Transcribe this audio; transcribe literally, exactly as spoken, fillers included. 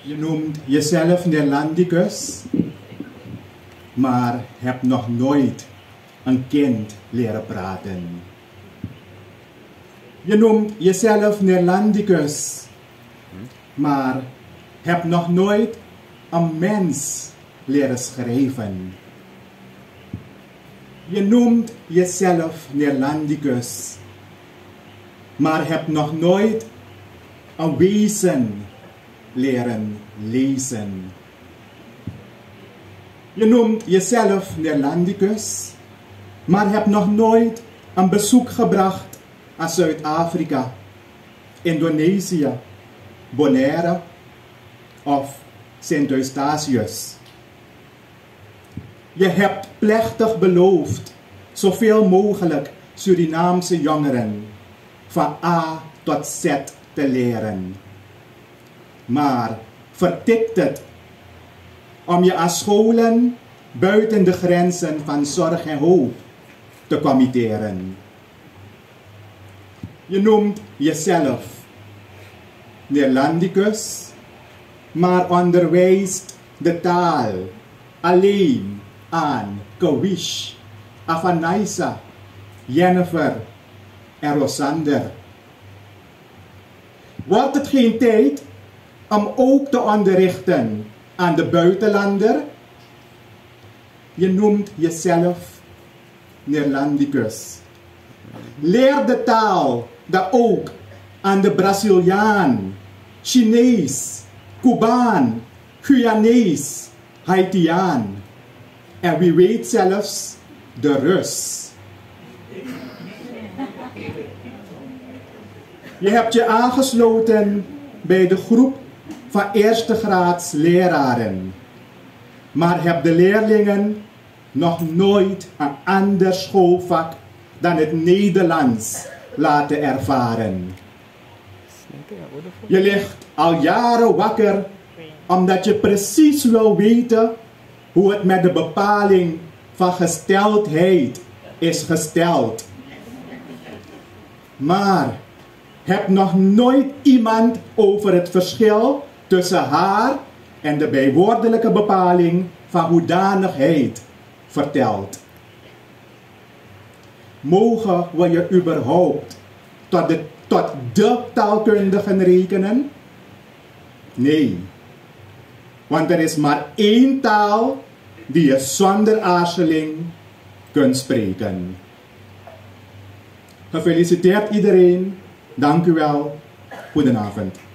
Je noemt jezelf Neerlandicus, maar hebt nog nooit een kind leren praten. Je noemt jezelf Neerlandicus, maar hebt nog nooit een mens leren schrijven. Je noemt jezelf Neerlandicus, maar hebt nog nooit een wezen leren lezen. Je noemt jezelf Neerlandicus, maar hebt nog nooit een bezoek gebracht aan Zuid-Afrika, Indonesië, Bonaire of Sint-Eustatius. Je hebt plechtig beloofd zoveel mogelijk Surinaamse jongeren van A tot Z te leren. Maar vertikt het om je aan scholen buiten de grenzen van zorg en hoop te committeren. Je noemt jezelf Neerlandicus, maar onderwijst de taal alleen aan Kawish, Afanaisa, Jennifer en Rosander. Wordt het geen tijd om ook te onderrichten aan de buitenlander? Je noemt jezelf Neerlandicus. Leer de taal dat ook aan de Braziliaan, Chinees, Cubaan, Guyanees, Haitiaan en wie weet zelfs de Rus. Je hebt je aangesloten bij de groep van eerste graads leraren, maar hebt de leerlingen nog nooit een ander schoolvak dan het Nederlands laten ervaren. Je ligt al jaren wakker omdat je precies wil weten hoe het met de bepaling van gesteldheid is gesteld. Maar heb nog nooit iemand over het verschil tussen haar en de bijwoordelijke bepaling van hoedanigheid verteld. Mogen we je überhaupt tot de, tot de taalkundigen rekenen? Nee, want er is maar één taal die je zonder aarzeling kunt spreken. Gefeliciteerd iedereen. Dank u wel. Goedenavond.